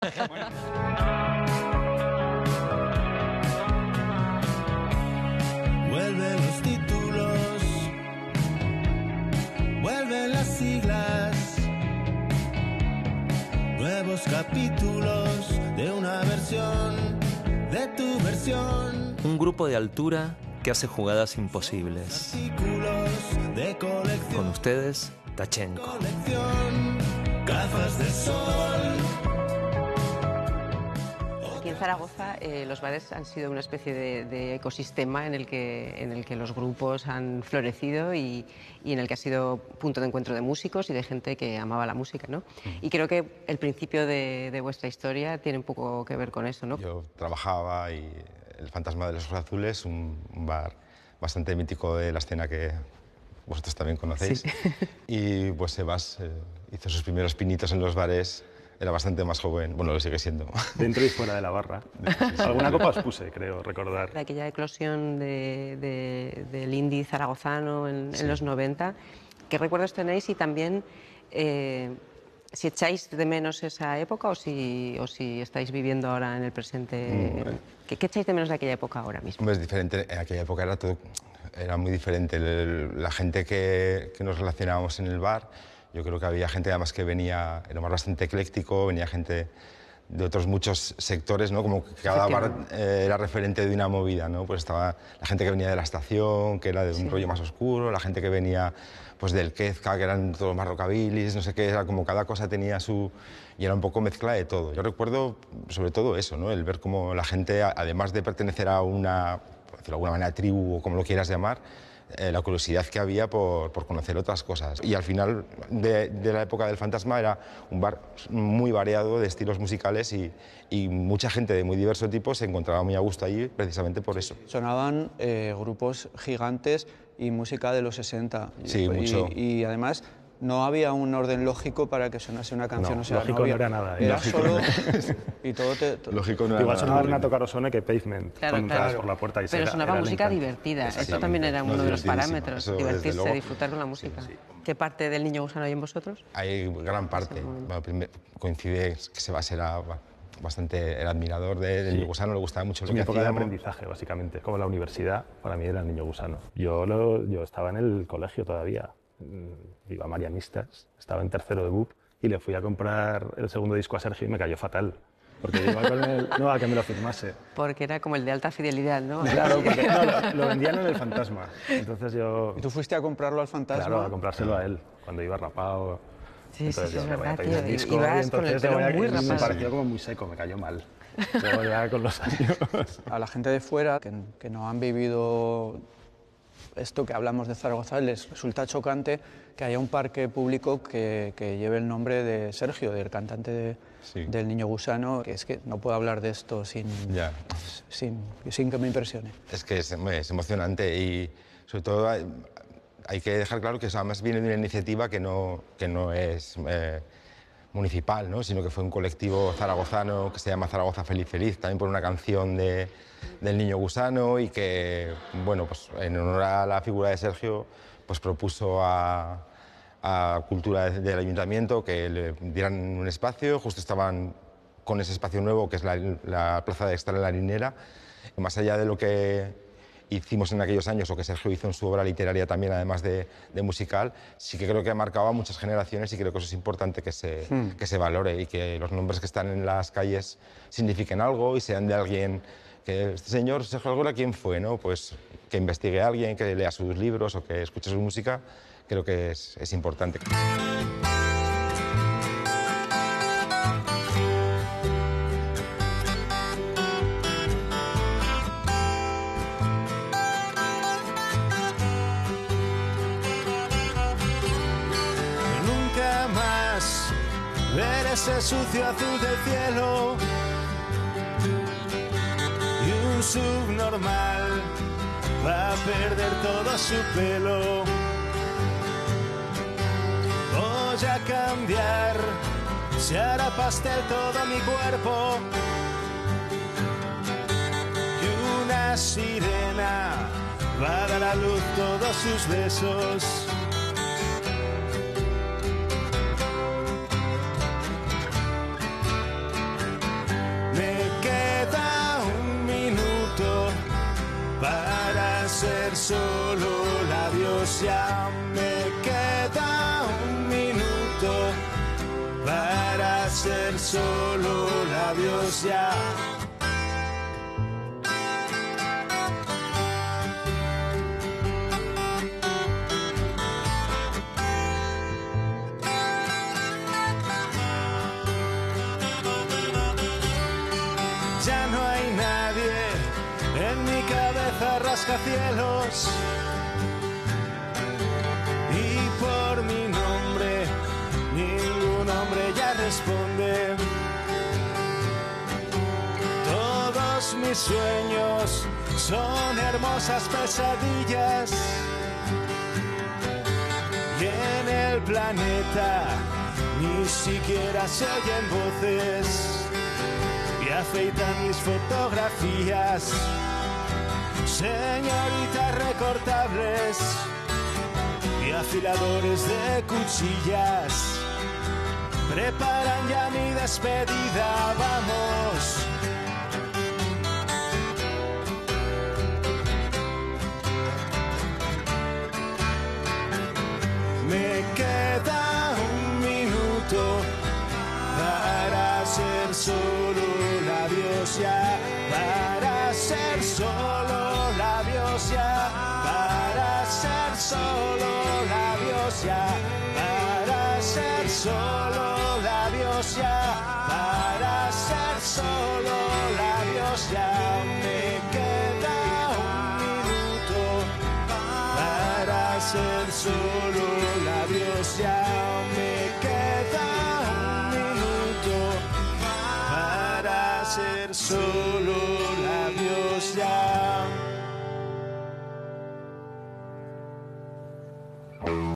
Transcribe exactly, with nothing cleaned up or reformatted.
Vuelven los títulos, vuelven las siglas, nuevos capítulos de una versión de tu versión. Un grupo de altura que hace jugadas imposibles. De Con ustedes, Tachenko. colección, gafas de sol. Aquí en Zaragoza eh, los bares han sido una especie de, de ecosistema en el, que, en el que los grupos han florecido y, y en el que ha sido punto de encuentro de músicos y de gente que amaba la música, ¿no? Y creo que el principio de, de vuestra historia tiene un poco que ver con eso, ¿no? Yo trabajaba y el Fantasma de los Ojos Azules, un, un bar bastante mítico de la escena que vosotros también conocéis. Sí. Y pues Sebas eh, hizo sus primeros pinitos en los bares. Era bastante más joven, bueno, lo sigue siendo. Dentro y fuera de la barra. Sí, sí. Alguna copa os puse, creo, recordar. De aquella eclosión de, de, del indie zaragozano en, sí. en los noventa, ¿qué recuerdos tenéis? Y también, eh, si echáis de menos esa época o si, o si estáis viviendo ahora en el presente. Mm. ¿Qué, ¿Qué echáis de menos de aquella época ahora mismo? Es diferente, en aquella época era, todo, era muy diferente. La gente que, que nos relacionábamos en el bar, yo creo que había gente además que venía, era bastante ecléctico, venía gente de otros muchos sectores, ¿no? Como que cada bar eh, era referente de una movida, ¿no? Pues estaba la gente que venía de la estación, que era de un sí. rollo más oscuro, la gente que venía pues del Quezca, que eran todos más rockabilis, no sé qué, era como cada cosa tenía su... y era un poco mezcla de todo. Yo recuerdo sobre todo eso, ¿no? El ver cómo la gente, además de pertenecer a una, por decirlo de alguna manera, tribu o como lo quieras llamar, Eh, la curiosidad que había por, por conocer otras cosas. Y al final de, de la época del Fantasma era un bar muy variado de estilos musicales y, y mucha gente de muy diverso tipo se encontraba muy a gusto allí precisamente por eso. Sonaban eh, grupos gigantes y música de los sesenta. Sí, y, mucho. Y, y además no había un orden lógico para que sonase una canción. No, o sea, lógico no, había, no era nada. Era lógico solo... no. y todo te, todo. Lógico no era Igual nada. sonaba Renato Carosone que Pavement, claro, con claro. por la puerta. Y Pero era, sonaba era música Lincoln. divertida. Sí, Esto sí, también era uno no, de los parámetros, eso, divertirse, disfrutar con la música. Sí, sí. ¿Qué parte del Niño Gusano hay en vosotros? Hay gran parte. Bueno, primer, coincide que Sebas era bastante era admirador de, del sí. Niño Gusano, le gustaba mucho es lo mi que época hacíamos. de aprendizaje, básicamente. Como la universidad, para mí era el Niño Gusano. Yo, lo, yo estaba en el colegio todavía, iba a Marianistas, estaba en tercero de B U P y le fui a comprar el segundo disco a Sergio y me cayó fatal. Porque yo iba con él, no, a que me lo firmase. Porque era como el de alta fidelidad, ¿no? Claro, porque no, lo, lo vendían en el Fantasma. Entonces yo... ¿Y tú fuiste a comprarlo al Fantasma? Claro, a comprárselo a él, cuando iba rapado. Sí, entonces sí, sí, yo es le voy a verdad, pedir tío. el disco, Ibas y con el entonces pelo a, muy me rapado. pareció como muy seco, me cayó mal. Luego ya con los años... A la gente de fuera, que, que no han vivido esto que hablamos de Zaragoza, les resulta chocante que haya un parque público que, que lleve el nombre de Sergio, del cantante de, sí. del Niño Gusano, que es que no puedo hablar de esto sin, ya. sin, sin que me impresione. Es que es, es emocionante y sobre todo hay, hay que dejar claro que eso además viene de una iniciativa que no, que no es eh, municipal, ¿no? Sino que fue un colectivo zaragozano que se llama Zaragoza Feliz Feliz, también por una canción de, del Niño Gusano y que, bueno, pues en honor a la figura de Sergio, pues propuso a, a Cultura del Ayuntamiento que le dieran un espacio, justo estaban con ese espacio nuevo que es la, la Plaza de Extra en la Linera, y más allá de lo que hicimos en aquellos años o que Sergio hizo en su obra literaria también, además de, de musical, sí que creo que ha marcado a muchas generaciones y creo que eso es importante que se, hmm. que se valore y que los nombres que están en las calles signifiquen algo y sean de alguien que este señor Sergio Algora, ¿quién fue? ¿No? Pues que investigue a alguien, que lea sus libros o que escuche su música, creo que es, es importante. Nunca más ver ese sucio azul del cielo y un subnormal va a perder todo su pelo. Voy a cambiar, se hará pastel todo mi cuerpo y una sirena va a dar a luz todos sus besos. labios ya. Me queda un minuto para ser solo labios ya. Ya no hay nadie en mi cabeza rascacielos, y por mi nombre ningún hombre ya responde. Todos mis sueños son hermosas pesadillas, y en el planeta ni siquiera se oyen voces. Y afeitan mis fotografías, señoritas recortables y afiladores de cuchillas. Preparan ya mi despedida, vamos. Me queda un minuto para ser solo labios ya, para ser solo labios ya, para ser solo labios ya, para ser solo labios ya, para ser solo labios ya. Me queda un minuto para ser solo labios ya. Me queda un minuto para ser solo labios ya.